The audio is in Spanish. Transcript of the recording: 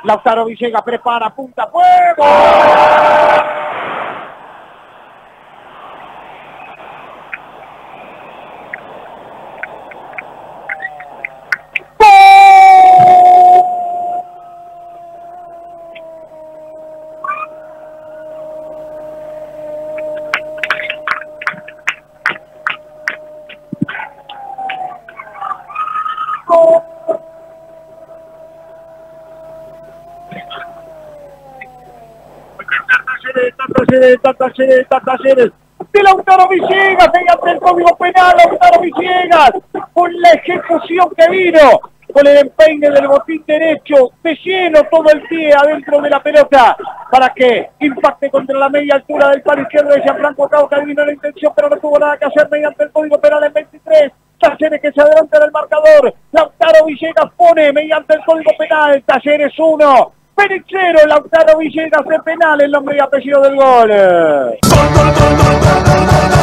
Lautaro Villegas prepara, punta, fuego. Talleres de Lautaro Villegas mediante el código penal. Lautaro Villegas con la ejecución que vino, con el empeine del botín derecho de lleno, todo el pie adentro de la pelota para que impacte contra la media altura del palo izquierdo de Gianfranco Cauca. Vino la intención pero no tuvo nada que hacer mediante el código penal en 23. Talleres que se adelanta en el marcador. Lautaro Villegas pone mediante el código penal. Talleres 1, Fénix 0, Lautaro Villegas de penal, el nombre y apellido del gol.